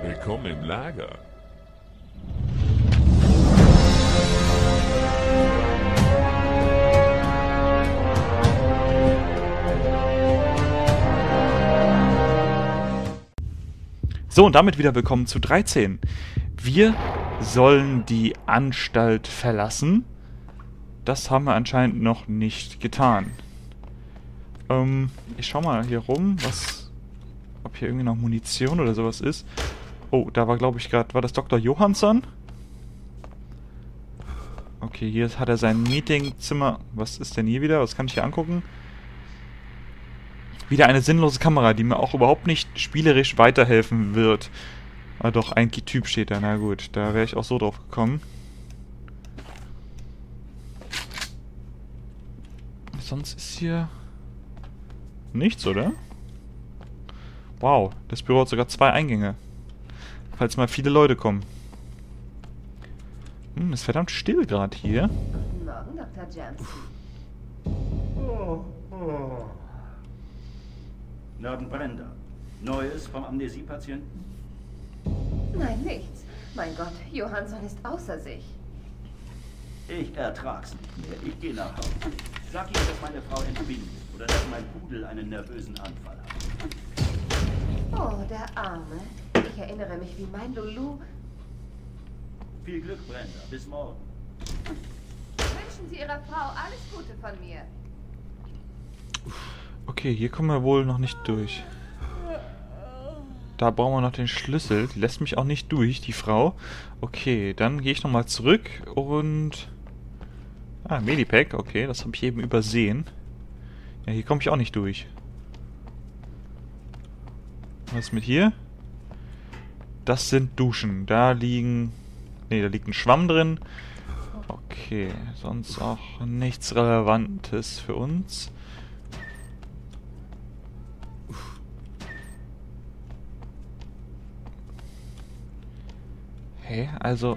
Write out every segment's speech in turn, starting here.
Willkommen im Lager. So, und damit wieder willkommen zu 13. Wir sollen die Anstalt verlassen. Das haben wir anscheinend noch nicht getan. Ich schau mal hier rum, ob hier irgendwie noch Munition oder sowas ist. Oh, da war, glaube ich, gerade, war das Dr. Johansson? Okay, hier hat er sein Meetingzimmer. Was ist denn hier wieder? Was kann ich hier angucken? Wieder eine sinnlose Kamera, die mir auch überhaupt nicht spielerisch weiterhelfen wird. Ah doch, ein Typ steht da. Na gut, da wäre ich auch so drauf gekommen. Sonst ist hier nichts, oder? Wow, das Büro hat sogar 2 Eingänge. Falls mal viele Leute kommen. Ist verdammt still gerade hier. Guten Morgen, Dr. Jansen. Norden Brenda. Neues vom Amnesiepatienten? Nein, nichts. Mein Gott, Johansson ist außer sich. Ich ertrag's nicht mehr. Ich gehe nach Hause. Sag ihm, dass meine Frau entbiegt oder dass mein Pudel einen nervösen Anfall hat. Oh, der Arme. Ich erinnere mich, wie mein Lulu... Viel Glück, Brenda. Bis morgen. Wünschen Sie Ihrer Frau alles Gute von mir. Okay, hier kommen wir wohl noch nicht durch. Da brauchen wir noch den Schlüssel. Die lässt mich auch nicht durch, die Frau. Okay, dann gehe ich nochmal zurück und... Ah, Medipack. Okay, das habe ich eben übersehen. Ja, hier komme ich auch nicht durch. Was ist mit hier? Das sind Duschen. Da liegen... Ne, da liegt ein Schwamm drin. Okay, sonst auch nichts Relevantes für uns. Hey, also...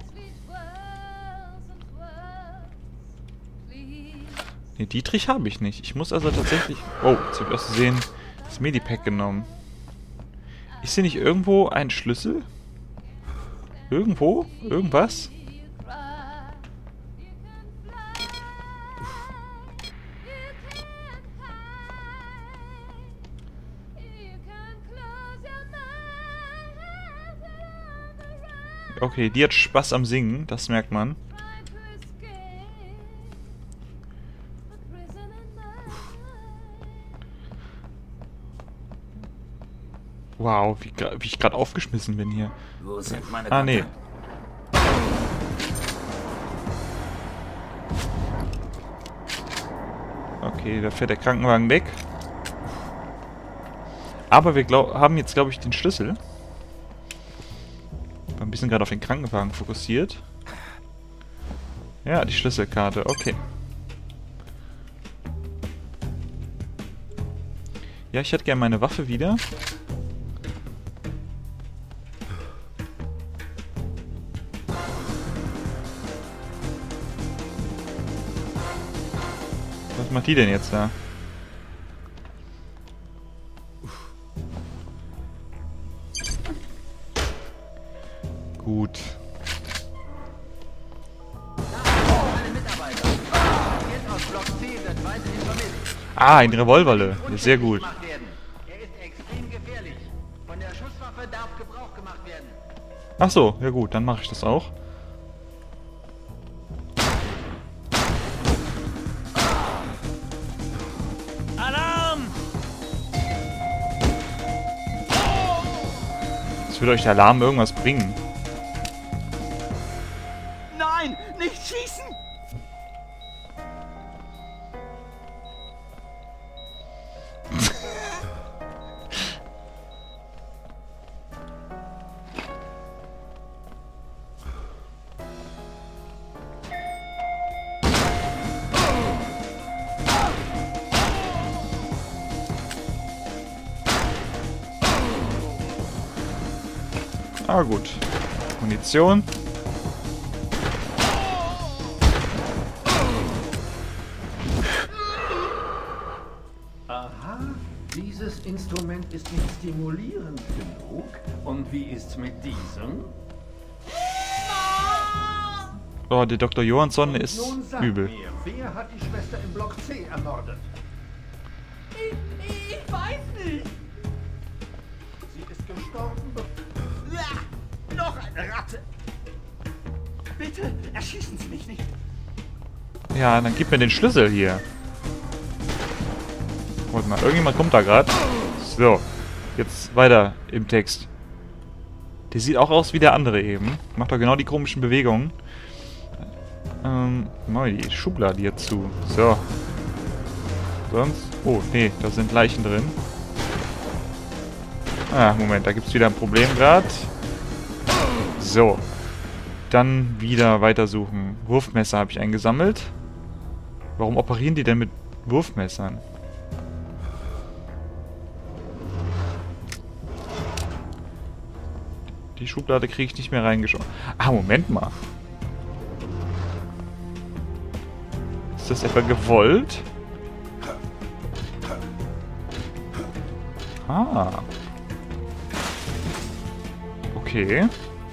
Ne, Dietrich habe ich nicht. Ich muss also tatsächlich... Oh, jetzt habe ich aus Versehen das Medipack genommen. Ist hier nicht irgendwo ein Schlüssel? Irgendwo? Irgendwas? Okay, die hat Spaß am Singen, das merkt man. Wow, wie ich gerade aufgeschmissen bin hier. Wo sind meine Ah, nee. Okay, da fährt der Krankenwagen weg. Aber wir haben jetzt, glaube ich, den Schlüssel. War ein bisschen gerade auf den Krankenwagen fokussiert. Ja, die Schlüsselkarte, okay. Ja, ich hätte gerne meine Waffe wieder. Was macht die denn jetzt da? Gut. Ah, ein Revolverle. Sehr gut. Er ist extrem gefährlich. Von der Schusswaffe darf Gebrauch gemacht werden. Ach so, ja gut, dann mache ich das auch. Alarm! Das wird euch der Alarm irgendwas bringen. Nein, nicht schießen! Ah gut. Munition. Aha, dieses Instrument ist nicht stimulierend genug. Und wie ist's mit diesem? Oh, der Dr. Johansson ist Nun sag übel. mir, wer hat die Schwester im Block C ermordet? Ich weiß nicht. Sie ist gestorben. Noch eine Ratte! Bitte, erschießen Sie mich nicht! Ja, dann gib mir den Schlüssel hier. Warte mal, irgendjemand kommt da gerade. So, jetzt weiter im Text. Der sieht auch aus wie der andere eben. Macht doch genau die komischen Bewegungen. Mal die Schublade hier zu. So. Sonst... Oh, nee, da sind Leichen drin. Ah, Moment, da gibt's wieder ein Problem gerade. So. Dann wieder weitersuchen. Wurfmesser habe ich eingesammelt. Warum operieren die denn mit Wurfmessern? Die Schublade kriege ich nicht mehr reingeschaut. Ah, Moment mal. Ist das etwa gewollt? Ah. Okay.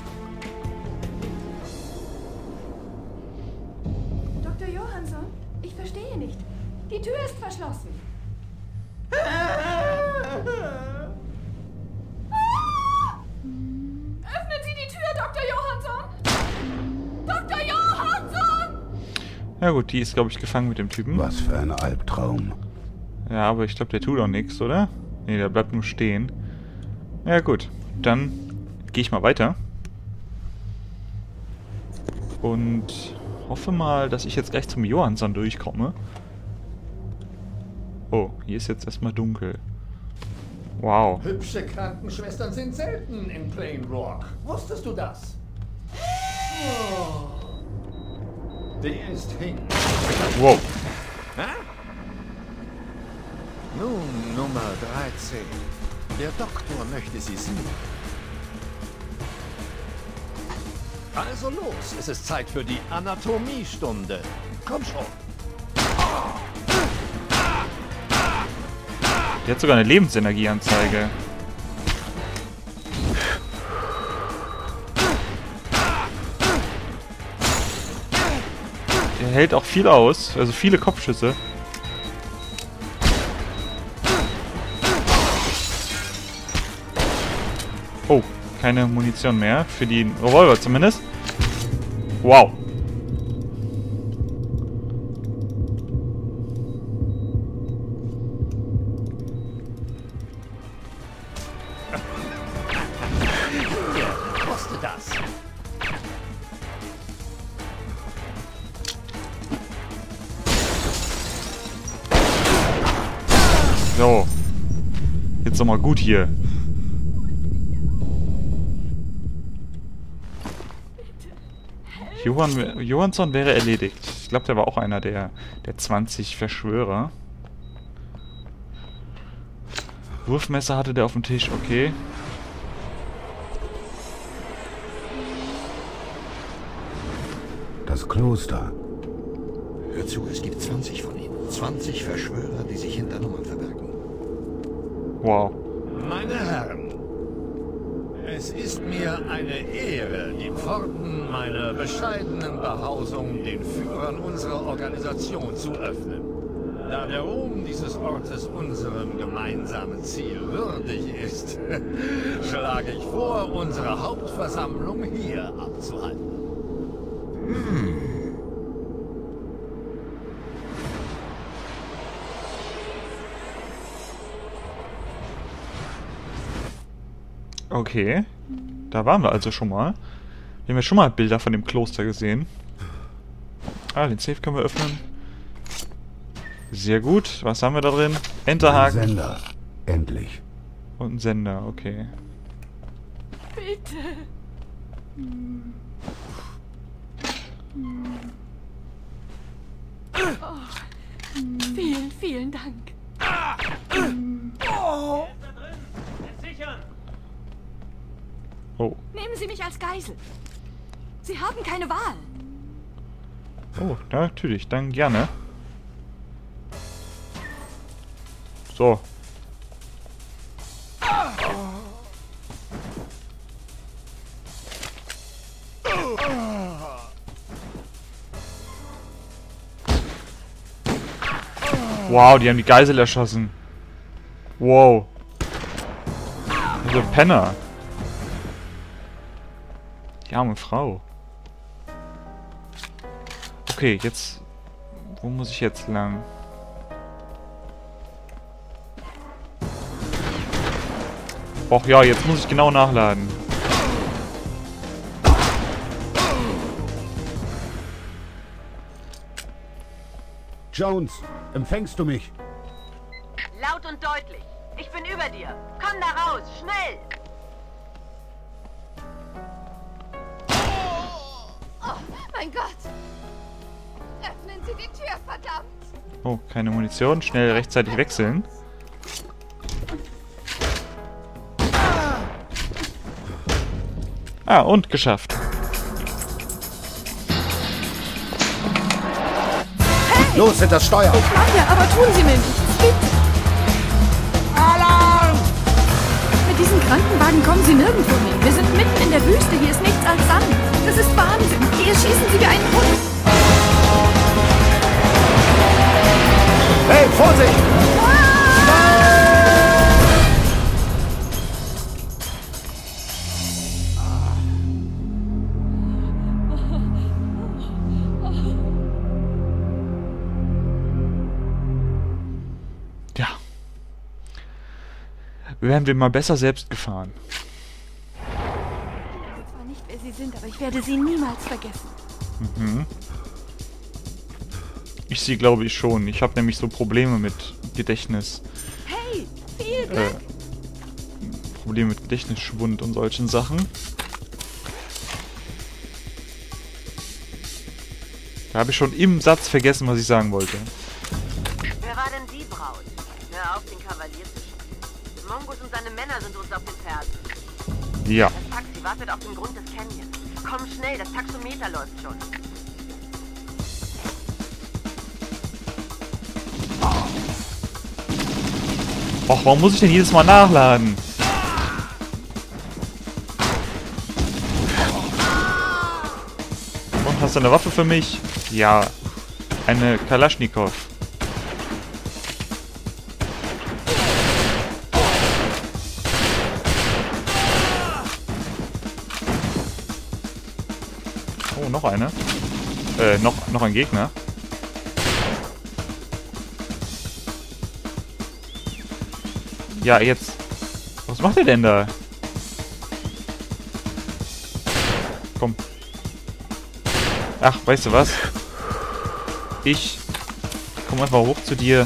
Dr. Johansson, ich verstehe nicht. Die Tür ist verschlossen. Öffnen Sie die Tür, Dr. Johansson! Dr. Johansson! Ja gut, die ist, glaube ich, gefangen mit dem Typen. Was für ein Albtraum. Ja, aber ich glaube, der tut auch nichts, oder? Nee, der bleibt nur stehen. Ja gut, dann gehe ich mal weiter. Und hoffe mal, dass ich jetzt gleich zum Johansson durchkomme. Oh, hier ist jetzt erstmal dunkel. Wow. Hübsche Krankenschwestern sind selten in Plain Rock. Wusstest du das? Oh. Der ist hin. Wow. Nun, Nummer 13. Der Doktor möchte Sie sehen. Also los, es ist Zeit für die Anatomiestunde. Komm schon. Der hat sogar eine Lebensenergieanzeige. Der hält auch viel aus, also viele Kopfschüsse. Oh, keine Munition mehr. Für den Revolver zumindest. Wow. Koste das. So. Jetzt noch mal gut hier. Johansson wäre erledigt. Ich glaube, der war auch einer der 20 Verschwörer. Wurfmesser hatte der auf dem Tisch, okay. Das Kloster. Hör zu, es gibt 20 von ihnen. 20 Verschwörer, die sich hinter Nummern verbergen. Wow. Meine Herren, es ist mir eine Ehre, die Pforten meiner bescheidenen Behausung den Führern unserer Organisation zu öffnen. Da der Ruhm dieses Ortes unserem gemeinsamen Ziel würdig ist, schlage ich vor, unsere Hauptversammlung hier abzuhalten. Okay. Da waren wir also schon mal. Wir haben ja schon mal Bilder von dem Kloster gesehen. Ah, den Safe können wir öffnen. Sehr gut. Was haben wir da drin? Ein Enterhaken. Sender. Endlich. Und ein Sender, okay. Bitte. Vielen, vielen Dank. Oh. Nehmen Sie mich als Geisel. Sie haben keine Wahl. Oh, ja, natürlich. Dann gerne. Wow, die haben die Geisel erschossen. Wow. So ein Penner. Die arme Frau. Okay, jetzt... Wo muss ich jetzt lang? Och ja, jetzt muss ich genau nachladen. Jones, empfängst du mich? Laut und deutlich. Ich bin über dir. Komm da raus, schnell! Oh, mein Gott! Öffnen Sie die Tür, verdammt! Oh, keine Munition. Schnell rechtzeitig wechseln. Ah, und geschafft. Los, hinter das Steuer! Ich mache, aber tun Sie mir nichts. Bitte. Alarm! Mit diesen Krankenwagen kommen Sie nirgendwo hin. Wir sind mitten in der Wüste. Hier ist nichts als Sand. Das ist Wahnsinn. Hier schießen Sie wie einen Hund. Hey, Vorsicht! Ja. Wären wir mal besser selbst gefahren. Ich weiß zwar nicht, wer Sie sind, aber ich werde Sie niemals vergessen. Mhm. Ich sie, glaube ich, schon. Ich habe nämlich so Probleme mit Gedächtnis. Hey, viel Glück! Probleme mit Gedächtnisschwund und solchen Sachen. Da habe ich schon im Satz vergessen, was ich sagen wollte. Wer war denn die Braut? Hör auf, den Kavalier zu spielen. Mongus und seine Männer sind uns auf den Fersen. Ja. Das Taxi wartet auf dem Grund des Canyons. Komm schnell, das Taxometer läuft schon. Och, warum muss ich denn jedes Mal nachladen? Und hast du eine Waffe für mich? Ja. Eine Kalaschnikow. Oh, noch eine. Noch ein Gegner. Ja, jetzt. Was macht ihr denn da? Komm. Ach, weißt du was? Ich komm einfach hoch zu dir.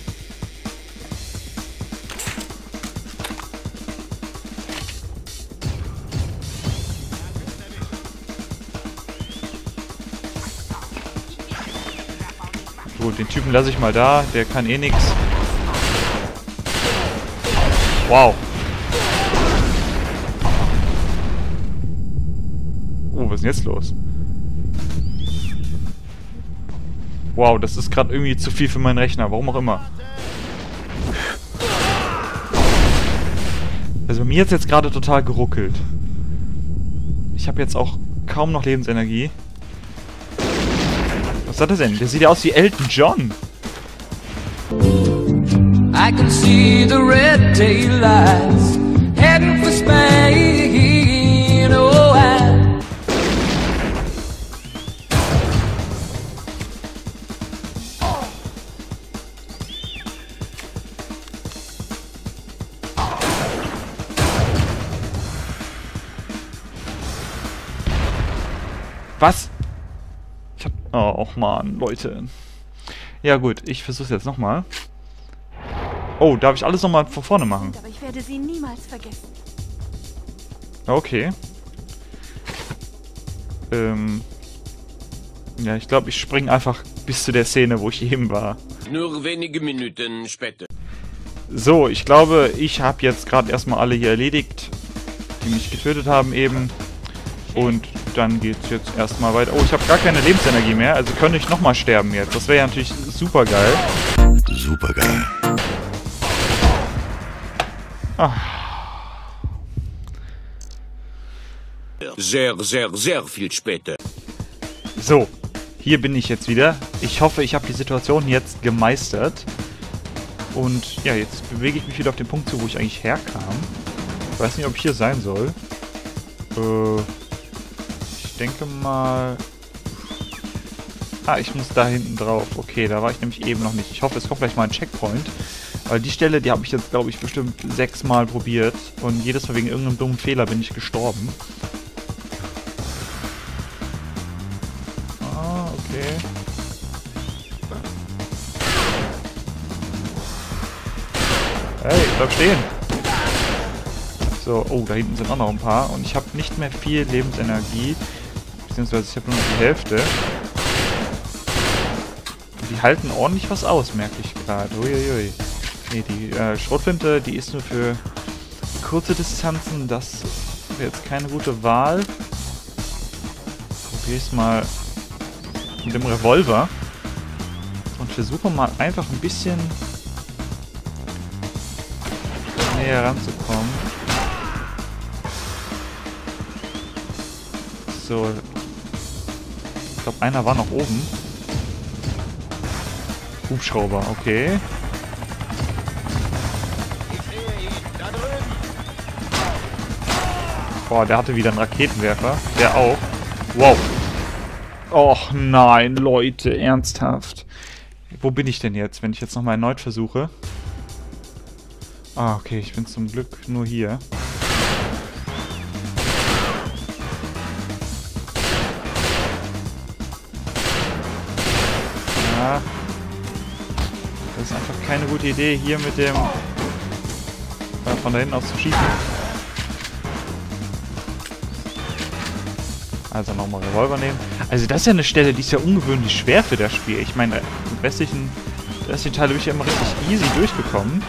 Gut, den Typen lasse ich mal da. Der kann eh nix. Wow. Oh, was ist denn jetzt los? Wow, das ist gerade irgendwie zu viel für meinen Rechner. Warum auch immer. Also bei mir hat es jetzt gerade total geruckelt. Ich habe jetzt auch kaum noch Lebensenergie. Was hat er denn? Der sieht ja aus wie Elton John. I can see the red tail lights heading for Spain. Oh, Was? Ich hab... Oh, Mann, Leute. Ja gut, ich versuch's jetzt nochmal. Oh, darf ich alles nochmal von vorne machen? Aber ich werde Sie niemals vergessen. Okay. Ja, ich glaube, ich springe einfach bis zu der Szene, wo ich eben war. Nur wenige Minuten später. So, ich glaube, ich habe jetzt gerade erstmal alle hier erledigt, die mich getötet haben eben. Und dann geht's jetzt erstmal weiter. Oh, ich habe gar keine Lebensenergie mehr, also könnte ich nochmal sterben jetzt. Das wäre ja natürlich super geil. Super geil. Sehr, sehr, sehr viel später. So, hier bin ich jetzt wieder. Ich hoffe, ich habe die Situation jetzt gemeistert. Und ja, jetzt bewege ich mich wieder auf den Punkt zu, wo ich eigentlich herkam. Ich weiß nicht, ob ich hier sein soll. Ich denke mal... Ah, ich muss da hinten drauf. Okay, da war ich nämlich eben noch nicht. Ich hoffe, es kommt gleich mal ein Checkpoint. Weil die Stelle, die habe ich jetzt, glaube ich, bestimmt 6 Mal probiert. Und jedes Mal wegen irgendeinem dummen Fehler bin ich gestorben. Ah, okay. Hey, bleib stehen! So, oh, da hinten sind auch noch ein paar. Und ich habe nicht mehr viel Lebensenergie. Beziehungsweise ich habe nur noch die Hälfte. Die halten ordentlich was aus, merke ich gerade. Uiuiui. Nee, die Schrotflinte, die ist nur für kurze Distanzen. Das wäre jetzt keine gute Wahl. Probiere ich mal mit dem Revolver. Und versuche mal einfach ein bisschen näher ranzukommen. So. Ich glaube, einer war noch oben. Hubschrauber, okay. Boah, der hatte wieder einen Raketenwerfer. Der auch. Wow. Och nein, Leute, ernsthaft. Wo bin ich denn jetzt, wenn ich jetzt nochmal erneut versuche? Ah, okay, ich bin zum Glück nur hier. Ja. Das ist einfach keine gute Idee, hier mit dem von da hinten aus zu schießen. Also nochmal Revolver nehmen. Also das ist ja eine Stelle, die ist ja ungewöhnlich schwer für das Spiel. Ich meine, im restlichen Teile bin ich ja immer richtig easy durchgekommen.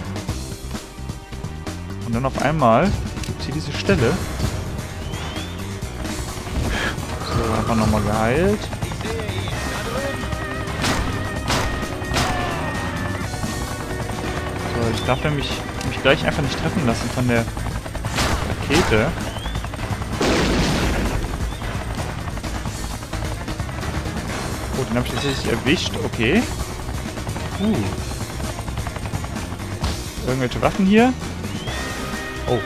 Und dann auf einmal gibt es hier diese Stelle. So, einfach nochmal geheilt. So, ich darf nämlich mich gleich einfach nicht treffen lassen von der Rakete. Oh, den habe ich tatsächlich erwischt. Okay. Irgendwelche Waffen hier? Oh.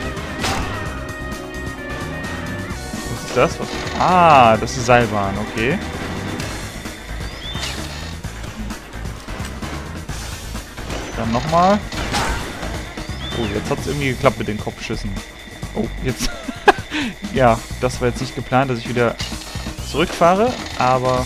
Was ist das? Was? Ah, das ist Seilbahn. Okay. Dann nochmal. Oh, jetzt hat es irgendwie geklappt mit den Kopfschüssen. Oh, jetzt... ja, das war jetzt nicht geplant, dass ich wieder zurückfahre, aber...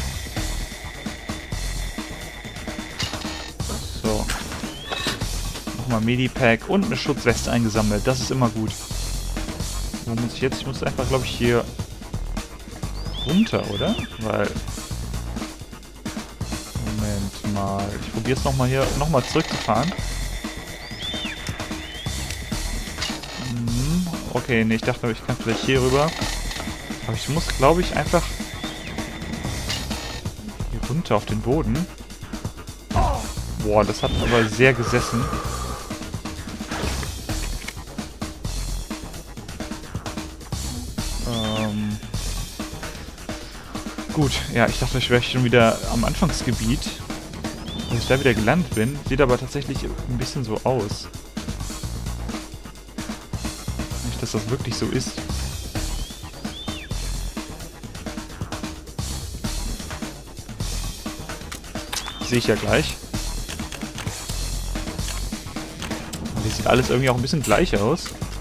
So. Nochmal Medipack und eine Schutzweste eingesammelt. Das ist immer gut. Wo muss ich jetzt? Ich muss einfach, glaube ich, hier runter, oder? Weil... Moment mal. Ich probiere es nochmal hier, nochmal zurückzufahren. Okay, nee, ich dachte, ich kann vielleicht hier rüber. Aber ich muss, glaube ich, einfach hier runter auf den Boden. Boah, das hat aber sehr gesessen. Gut, ja, ich dachte, ich wäre schon wieder am Anfangsgebiet. Dass ich da wieder gelandet bin. Sieht aber tatsächlich ein bisschen so aus. Nicht, dass das wirklich so ist. Sehe ich ja gleich. Und hier sieht alles irgendwie auch ein bisschen gleich aus.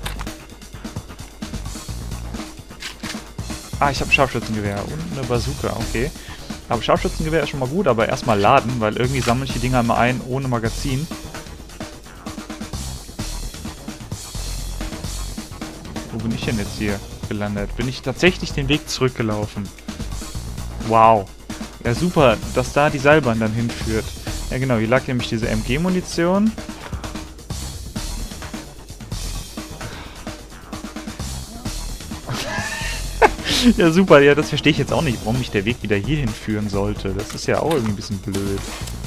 Ah, ich habe ein Scharfschützengewehr und eine Bazooka, okay. Aber Scharfschützengewehr ist schon mal gut, aber erstmal laden, weil irgendwie sammle ich die Dinger immer ein ohne Magazin. Wo bin ich denn jetzt hier gelandet? Bin ich tatsächlich den Weg zurückgelaufen? Wow. Ja, super, dass da die Seilbahn dann hinführt. Ja genau, hier lag nämlich diese MG-Munition. Ja, super. Ja, das verstehe ich jetzt auch nicht, warum mich der Weg wieder hier hinführen sollte. Das ist ja auch irgendwie ein bisschen blöd.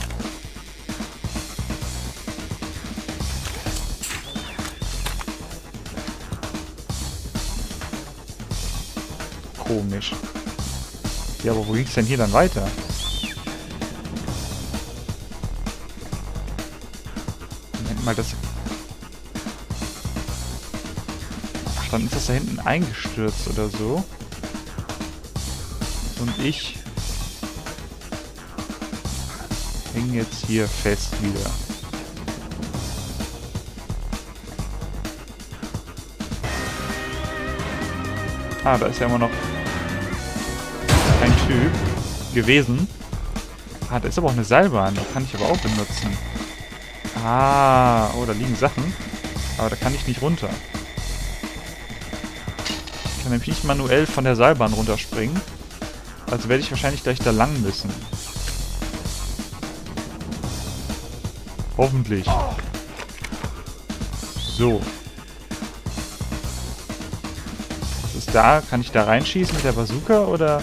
Komisch. Ja, aber wo ging es denn hier dann weiter? Weil das... Ach, dann ist das da hinten eingestürzt oder so. Und ich hänge jetzt hier fest wieder. Ah, da ist ja immer noch ein Typ gewesen. Ah, da ist aber auch eine Seilbahn. Die kann ich aber auch benutzen. Ah, oh, da liegen Sachen. Aber da kann ich nicht runter. Ich kann nämlich nicht manuell von der Seilbahn runterspringen. Also werde ich wahrscheinlich gleich da lang müssen. Hoffentlich. So. Was ist da? Kann ich da reinschießen mit der Bazooka oder...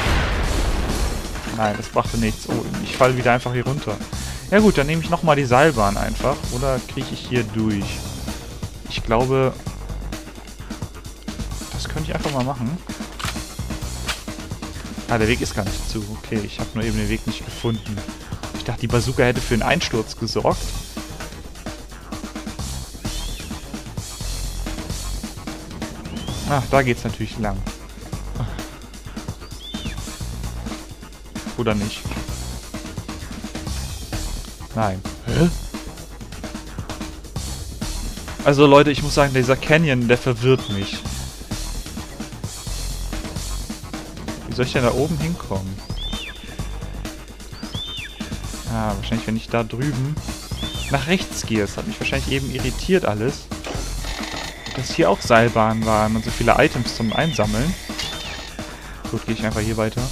Nein, das brachte nichts. Oh, ich falle wieder einfach hier runter. Ja gut, dann nehme ich nochmal die Seilbahn einfach. Oder kriege ich hier durch? Ich glaube... Das könnte ich einfach mal machen. Ah, der Weg ist gar nicht zu. Okay, ich habe nur eben den Weg nicht gefunden. Ich dachte, die Bazooka hätte für einen Einsturz gesorgt. Ach, da geht's natürlich lang. Oder nicht? Nein. Hä? Also Leute, ich muss sagen, dieser Canyon, der verwirrt mich. Wie soll ich denn da oben hinkommen? Ah, wahrscheinlich, wenn ich da drüben nach rechts gehe. Das hat mich wahrscheinlich eben irritiert alles. Dass hier auch Seilbahnen waren und so viele Items zum Einsammeln. Gut, gehe ich einfach hier weiter.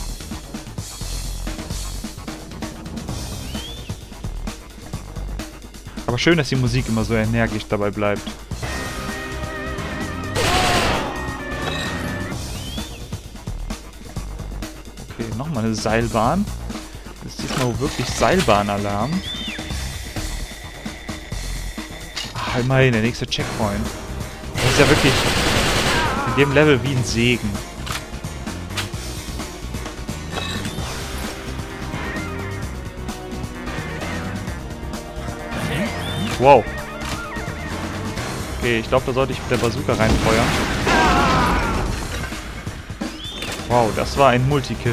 Aber schön, dass die Musik immer so energisch dabei bleibt. Okay, nochmal eine Seilbahn. Das ist diesmal wirklich Seilbahnalarm. Ah, immerhin, der nächste Checkpoint. Das ist ja wirklich in dem Level wie ein Segen. Wow. Okay, ich glaube, da sollte ich mit der Bazooka reinfeuern. Wow, das war ein Multikill.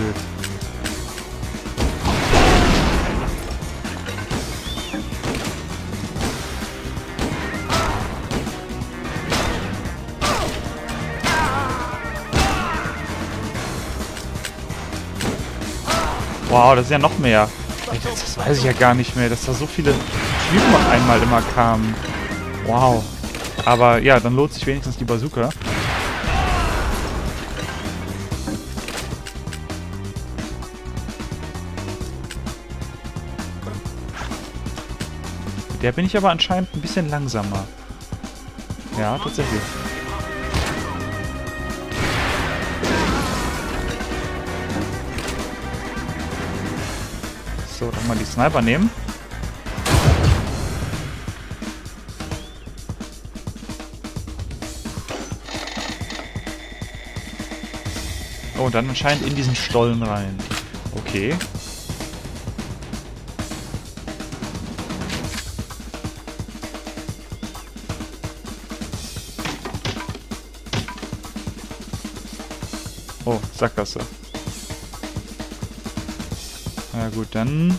Wow, das ist ja noch mehr. Das weiß ich ja gar nicht mehr, dass da so viele Typen auf einmal immer kamen. Wow. Aber ja, dann lohnt sich wenigstens die Bazooka. Mit der bin ich aber anscheinend ein bisschen langsamer. Ja, tatsächlich. So, dann mal die Sniper nehmen. Oh, und dann anscheinend in diesen Stollen rein. Okay. Oh, Sackgasse. Na gut, dann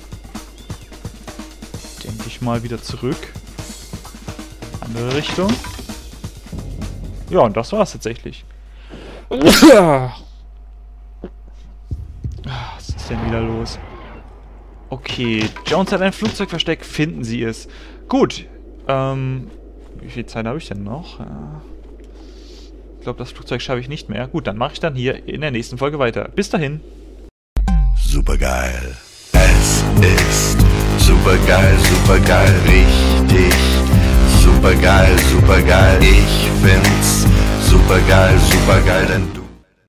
denke ich mal wieder zurück. Andere Richtung. Ja, und das war's tatsächlich. Was ist denn wieder los? Okay, Jones hat ein Flugzeugversteck, finden Sie es. Gut, wie viel Zeit habe ich denn noch? Ich glaube, das Flugzeug schaffe ich nicht mehr. Gut, dann mache ich dann hier in der nächsten Folge weiter. Bis dahin. Supergeil. Es ist supergeil, supergeil, richtig. Supergeil, supergeil. Ich find's supergeil, supergeil, denn